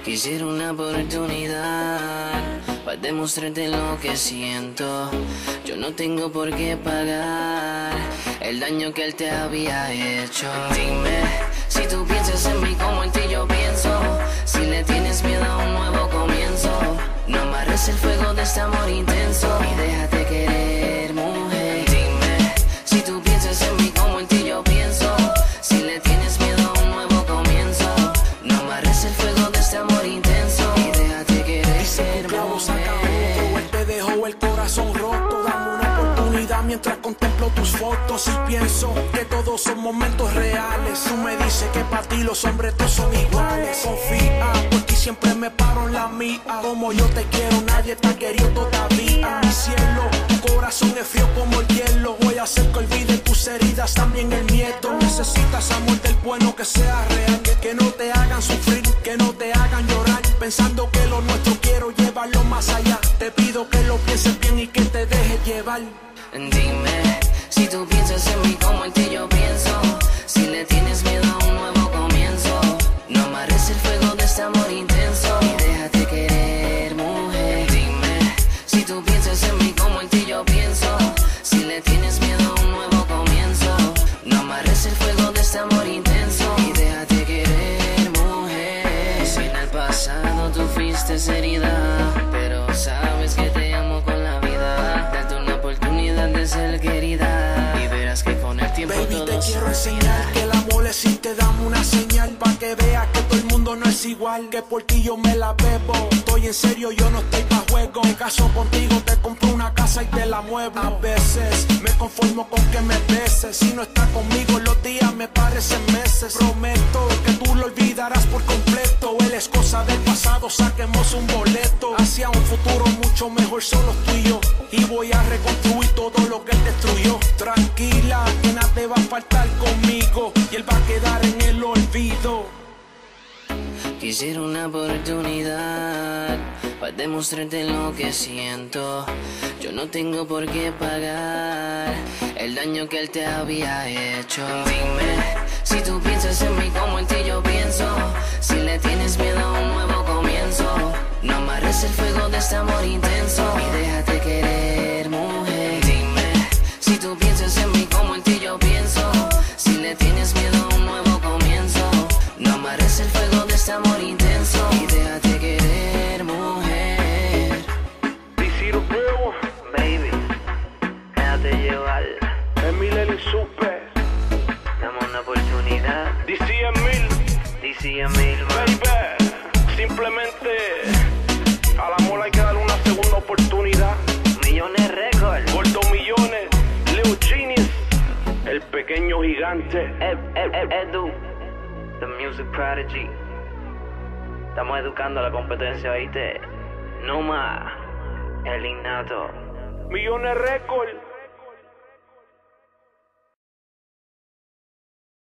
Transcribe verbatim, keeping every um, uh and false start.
Quisiera una oportunidad para demostrarte lo que siento. Yo no tengo por qué pagar el daño que él te había hecho. Dime si tú piensas en mí como en ti yo pienso. Si le tienes miedo a un nuevo comienzo, no amarres el fuego de este amor intenso y déjate querer, mujer. Dime si tú piensas en mí como en ti yo pienso. Si le tienes miedo a un nuevo comienzo, no amarres el fuego de este amor intenso y déjate querer, ser mujer. Él te dejó el corazón roto. Dame una oportunidad mientras contemplo tus fotos y pienso que todos son momentos reales. Tú me dices que para ti los hombres todos son iguales. Confía, por ti siempre me paro en la mía. Como yo te quiero, nadie te ha querido todavía. Mi cielo, tu corazón es frío como el hielo. Voy a hacer que olvide tus heridas, también el miedo. Necesitas amor del bueno que sea real, que, que no te hagan sufrir, que no te hagan llorar. Pensando que lo nuestro quiero llevarlo más allá. Te pido que lo pienses bien y que te dejes llevar. Dime si tú piensas en mí como en ti yo pienso. Si le tienes miedo a un nuevo comienzo, no amarres el fuego de este amor intenso y déjate querer, mujer. Dime si tú piensas en mí como en ti yo pienso. Si le tienes miedo a un nuevo comienzo, no amarres el fuego de este amor intenso y déjate querer, mujer. Si en el pasado tú fuiste herida, pero sabes que te amo con la vida. Date una oportunidad de ser querida y verás que con el tiempo Baby, todo te se quiero olvida. enseñar que el amor existe, dame una señal pa' que veas que todo el mundo no es igual. Que por ti yo me la bebo, estoy en serio, yo no estoy pa' juego. Me caso contigo, te compro una casa y te la muevo. A veces me conformo con que me beses. Si no estás conmigo los días me parecen meses. Prometo que tú lo olvidarás por completo. Él es cosa del pasado, saquemos un boleto hacia un futuro mucho mejor, solo tú y yo. Y voy a reconstruir todo lo que él destruyó. Tranquila, que nada te va a faltar conmigo y él va a quedar en el olvido. Quisiera una oportunidad para demostrarte lo que siento. Yo no tengo por qué pagar el daño que él te había hecho. Dime si tú piensas en mí como en ti yo pienso. Si le tienes miedo a un nuevo comienzo, no amarres el fuego de este amor intenso y déjate querer, mujer. Dime si tú piensas en mí como en ti yo pienso. Si le tienes miedo a un nuevo comienzo, no amarres el fuego de este amor intenso y déjate querer, mujer. Diciro Bro, Baby, déjate llevar. Emilio Super, Dame una oportunidad. D C Emil, D C Emil, baby. Simplemente al amor hay que darle una segunda oportunidad. Millones Records. Gordo Millones, Leo Genius, el pequeño gigante. Ed, Ed, Ed, Edu, The Music Prodigy. Estamos educando a la competencia, ¿viste? No más. El innato. Millones Records.